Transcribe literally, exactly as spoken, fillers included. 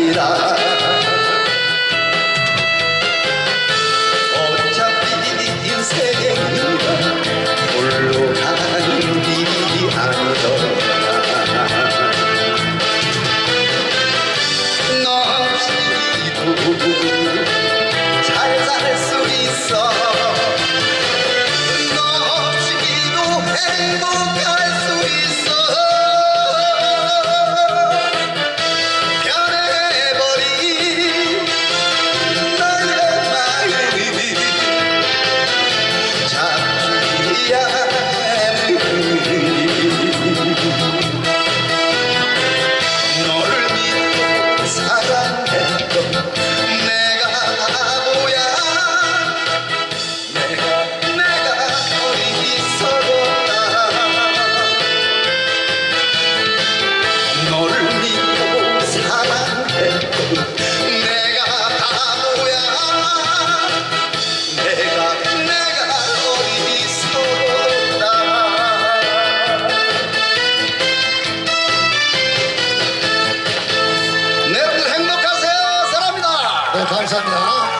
아니라 어차피 인생이란 홀로 가는 길이 아니더라. 너 없이도 잘 살 수 있어. 너 없이도 행복할 수 있어. 변해버린 나의 마음이 잡히지 않으니 너를 믿고 사랑했던 내가 바보야. 내가 내가 어리석었다. 너를 믿고 사랑했던 내가 바보야. 내가 내가 어리석었다. 네, 여러분들 행복하세요. 사랑합니다. 네, 감사합니다.